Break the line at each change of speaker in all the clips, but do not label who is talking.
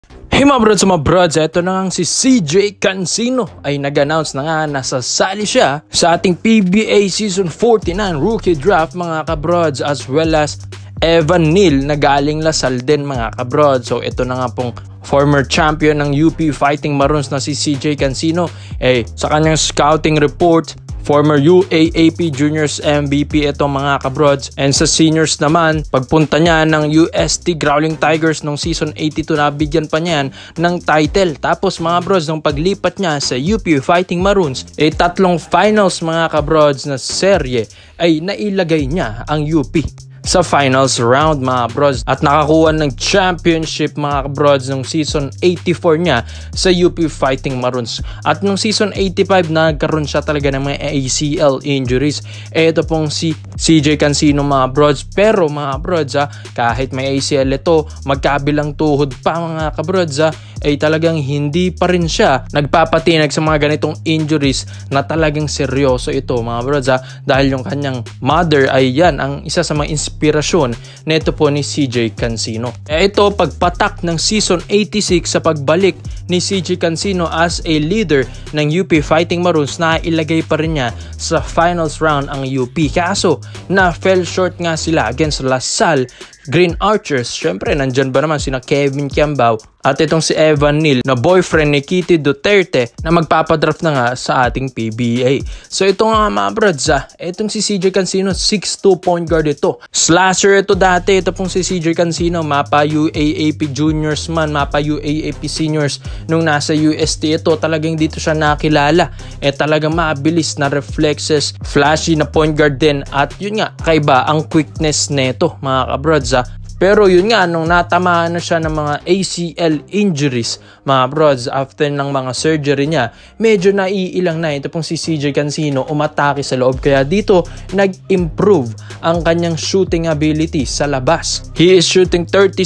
Hey mga brods, eto na nga si CJ Cancino ay nag-announce na nga na sasali siya sa ating PBA Season 49 Rookie Draft mga kabrods, as well as Evan Neal na galing Lasal din mga kabrods. So ito na nga pong former champion ng UP Fighting Maroons na si CJ Cancino. Sa kanyang scouting report, former UAAP Juniors MVP itong mga kabrods. And sa seniors naman, pagpunta niya ng UST Growling Tigers nung season 82, nabigyan pa niyan ng title. Tapos mga bros, nung paglipat niya sa UP Fighting Maroons, tatlong finals mga kabrods na serye ay nailagay niya ang UP sa finals round mga bros, at nakakuha ng championship mga kabrods nung season 84 niya sa UP Fighting Maroons. At nung season 85 nagkaroon siya talaga ng mga ACL injuries. Ito pong si CJ Cancino mga brods, pero mga brods kahit may ACL ito, magkabilang tuhod pa mga kabrods ay talagang hindi pa rin siya nagpapatinag sa mga ganitong injuries na talagang seryoso ito mga brods dahil yung kanyang mother ay yan ang isa sa mga inspirasyon nito po ni CJ Cancino. Ito pagpatak ng season 86 sa pagbalik ni CJ Cancino as a leader ng UP Fighting Maroons, na ilagay pa rin niya sa finals round ang UP. Kaso na fell short nga sila against Lasal Green Archers. Syempre nandyan ba naman sina Kevin Kiambao at itong si Evan Neal na boyfriend ni Kitty Duterte na magpapadraft na nga sa ating PBA. So ito nga mga brods itong si CJ Cancino, 6'2" point guard ito. Slasher ito dati. Ito pong si CJ Cancino, mapa UAAP Juniors man, mapa UAAP Seniors nung nasa UST ito. Talagang dito siya nakilala. Talagang mabilis na reflexes, flashy na point guard din, at yun nga, kaiba ang quickness nito mga kabrods. Pero yun nga, nung natamaan na siya ng mga ACL injuries mga brods, after ng mga surgery niya, medyo naiilang na. Ito pong si CJ Cancino umatake sa loob, kaya dito nag-improve ang kanyang shooting ability sa labas. He is shooting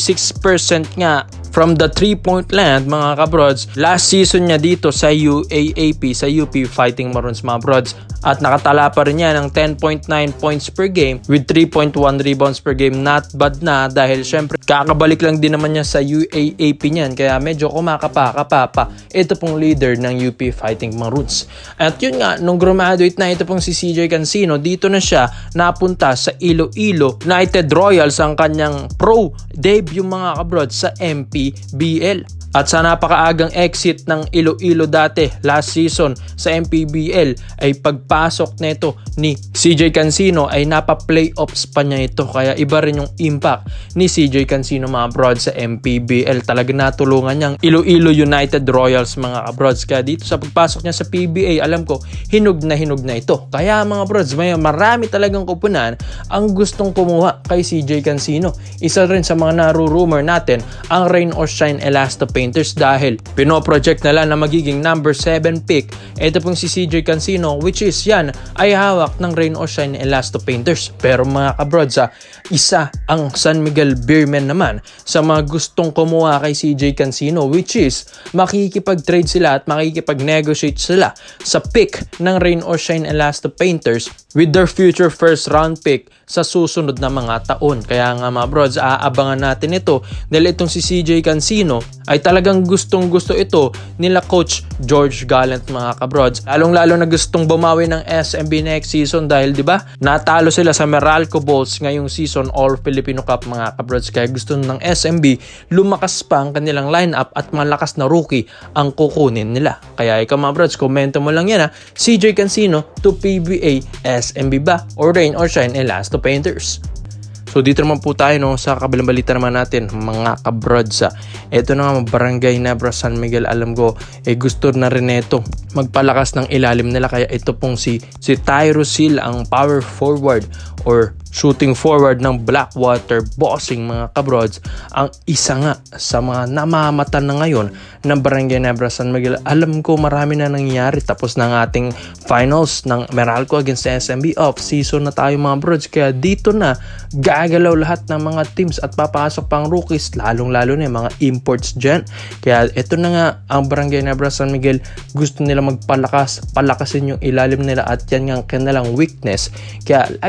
36% nga from the 3-point land mga kabrods last season niya dito sa UAAP, sa UP Fighting Maroons mga brods, at nakatala pa rin niya ng 10.9 points per game with 3.1 rebounds per game. Not bad na, dahil syempre kakabalik lang din naman niya sa UAAP niyan, kaya medyo kumakapa ito pong leader ng UP Fighting Maroons. At yun nga, nung graduate na ito pong si CJ Cancino, dito na siya napunta sa Iloilo United Royals, ang kanyang pro debut mga kabrods sa MPBL. At sa napakaagang exit ng Iloilo dati last season sa MPBL, ay pagpasok nito ni CJ Cancino ay napa-playoffs pa niya ito. Kaya iba rin yung impact ni CJ Cancino mga brods sa MPBL. Talaga natulungan niyang Iloilo United Royals mga kabrods. Kaya dito sa pagpasok niya sa PBA, alam ko hinog na ito. Kaya mga brods, marami talagang kupunan ang gustong kumuha kay CJ Cancino. Isa rin sa mga narurumor natin ang Rain or Shine Elasto Painters, dahil pinoproject na lang na magiging number 7 pick ito pong si CJ Cancino, which is yan ay hawak ng Rain or Shine Elasto Painters. Pero mga kabrods, isa ang San Miguel Beermen naman sa mga gustong kumuha kay CJ Cancino, which is makikipag-trade sila at makikipag-negotiate sila sa pick ng Rain or Shine Elasto Painters with their future first round pick sa susunod na mga taon. Kaya nga mga brods, aabangan natin ito, dahil itong si CJ Cancino ay talagang gustong gusto ito nila Coach George Gallant mga kabrods. Lalong-lalo na gustong bumawi ng SMB next season, dahil di ba natalo sila sa Meralco Bulls ngayong season All Filipino Cup mga kabrods. Kaya gusto ng SMB lumakas pa ang kanilang lineup at malakas na rookie ang kukunin nila. Kaya ikaw mga brods, komento mo lang yan CJ Cancino to PBA, SMB ba or Rain or Shine Elasto Painters? So dito naman po tayo sa kabilang balita naman natin mga kabrods. Ito na nga, Barangay Nebra San Miguel, alam ko gusto na rin ito magpalakas ng ilalim nila. Kaya ito pong si Tyrus Hill, ang power forward or shooting forward ng Blackwater Bossing mga kabrods, ang isa nga sa mga namamatan na ngayon ng Barangay Nebra San Miguel. Alam ko marami na nangyayari, tapos ng ating finals ng Meralco against SMB, off season na tayo mga brods, kaya dito na gagalaw lahat ng mga teams at papasok pang rookies, lalong-lalo na yung mga imports dyan. Kaya ito na nga, ang Barangay Nebra San Miguel gusto nila magpalakasin yung ilalim nila, at yan nga ang kanilang weakness. Kaya lagi silang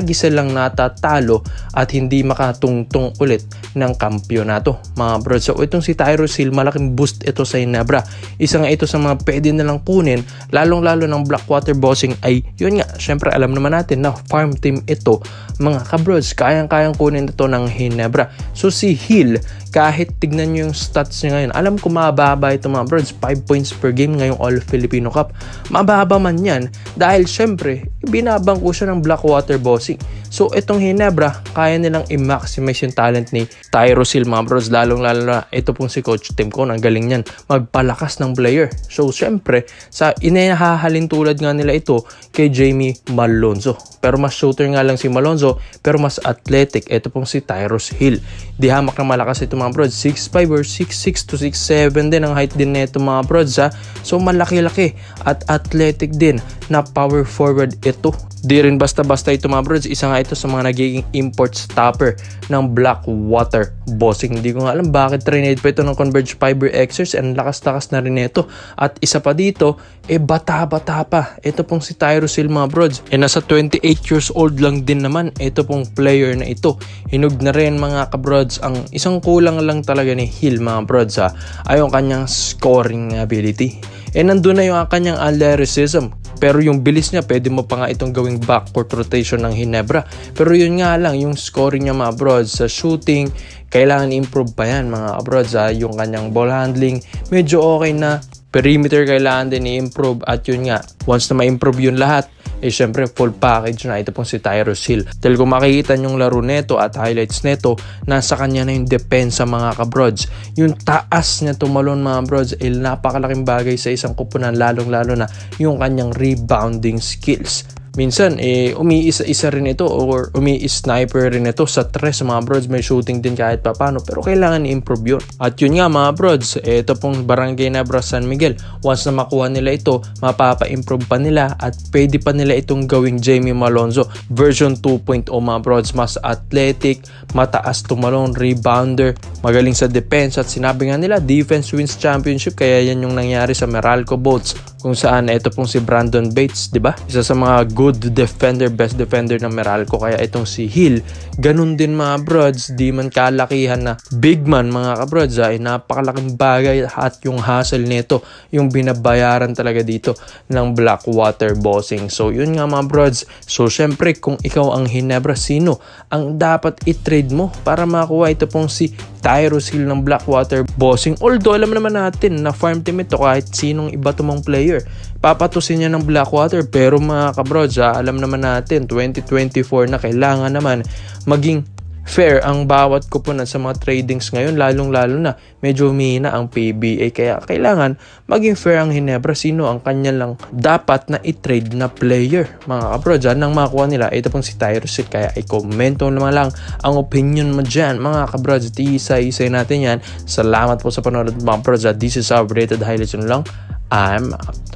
lang natatalo at hindi makatungtong ulit ng kampyonato mga bro. So itong si Tyrus Hill, malaking boost ito sa Ginebra. Isa nga ito sa mga pwede nalang kunin, lalong-lalo ng Blackwater Bossing ay yun nga, syempre alam naman natin na farm team ito mga kabrods, kayang-kayang kunin ito ng Ginebra. So si Hill, kahit tignan nyo yung stats niya ngayon, alam ko mababa ito mga brods, 5 points per game ngayong All-Filipino Cup. Mababa man yan dahil syempre, binabangko siya ng Blackwater Bossing. So itong Ginebra, kaya nilang i-maximize yung talent ni Tyrus Hill mga brods, lalong-lalo na ito pong si Coach Tim Cone, ang galing niyan, magpalakas ng player. So syempre, sa inahahalin tulad nga nila ito kay Jamie Malonzo. Pero mas shooter nga lang si Malonzo, pero mas athletic ito pong si Tyrus Hill. Di hamak na malakas ito mga brods, 6'5 or 6'6 to 6'7 din ang height din nito mga brods ha. So malaki-laki at athletic din na power forward ito. Di rin basta-basta ito mga brods, isa nga ito sa mga nagiging import stopper ng Blackwater Bossing. Hindi ko nga alam bakit trinade pa ito ng Converge Fiber Xers, and lakas-lakas na rin ito. At isa pa dito, bata-bata pa. Ito pong si Tyrus Hill mga brods. Nasa 28 years old lang din naman ito pong player na ito. Hinog na rin mga kabrods. Ang isang kulang lang talaga ni Hill mga brods ha, ay yung kanyang scoring ability. Nandun na yung kanyang athleticism. Pero yung bilis niya, pwede mo pa nga itong gawing backcourt rotation ng Ginebra. Pero yun nga lang, yung scoring niya mga brods, sa shooting, kailangan improve pa yan mga brods. Yung kanyang ball handling, medyo okay na. Perimeter kailangan din i-improve. At yun nga, once na ma-improve yun lahat, syempre full package na ito pong si Tyrus Hill. Dahil kung makikita yung laro neto at highlights neto, nasa kanya na yung depensa mga kabrods. Yung taas niya tumalon mga brods ay napakalaking bagay sa isang kupunan, lalong-lalo na yung kanyang rebounding skills. Minsan, umiisa-isa rin ito or umi-sniper rin ito sa tres mga brods. May shooting din kahit papano, pero kailangan i-improve yun. At yun nga mga brods, ito pong Barangay Nebra San Miguel. Once na makuha nila ito, mapapa-improve pa nila at pwede pa nila itong gawing Jamie Malonzo version 2.0 mga brods. Mas athletic, mataas tumalon, rebounder, magaling sa defense. At sinabi nga nila, defense wins championship. Kaya yan yung nangyari sa Meralco Bolts, kung saan ito pong si Brandon Bates, di ba? Isa sa mga good defender, best defender ng Meralco. Kaya itong si Hill, ganun din mga brods, di man kalakihan na big man mga kabrods, ay napakalaking bagay at yung hassle nito, yung binabayaran talaga dito ng Blackwater Bossing. So yun nga mga brods. So syempre, kung ikaw ang Ginebra, sino ang dapat i-trade mo para makuha ito pong si Tyrus Hill ng Blackwater Bossing? Although alam naman natin na farm team ito, kahit sinong iba tumong player papatusin niya ng Blackwater. Pero mga kabrods, alam naman natin 2024 na, kailangan naman maging fair ang bawat kupunan sa mga tradings ngayon, lalong-lalo na medyo humihina ang PBA. Kaya kailangan maging fair ang Ginebra, sino ang kanya lang dapat na i-trade na player mga kabrods nang makuha nila ito pong si Tyrus Hill. Kaya i-comment mo naman lang ang opinion mo dyan mga kabrods, isa-isa natin yan. Salamat po sa panonood mga kabrods. This is our rated highlights lang. I'm out.